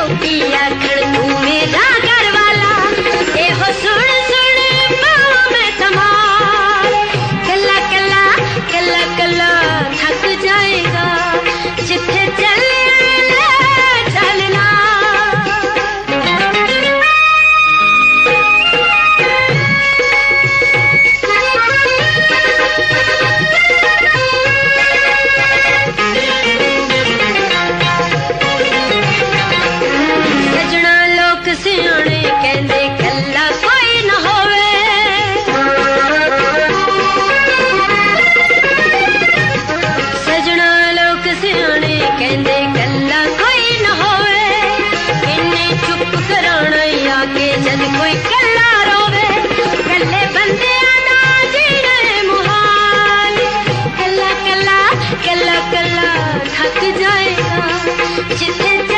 लोकी आखड़ तू मेरा घर वाला, ए हो सुन सुन पाओ मैं तमार, कला कला कला कला थक जाएगा जिथे चलना चलना। सजना लोक सियाने कहंदे कल्ला कोई न होवे, सजना लोक सियाने कहंदे कल्ला कोई न होवे, इन्ने चुप कराना आके जद कोई कल्ला रोवे, कल्ले बंदियां दा जीना मुहाल, कल्ला कल्ला कल्ला कल्ला थक जाएगा जिथे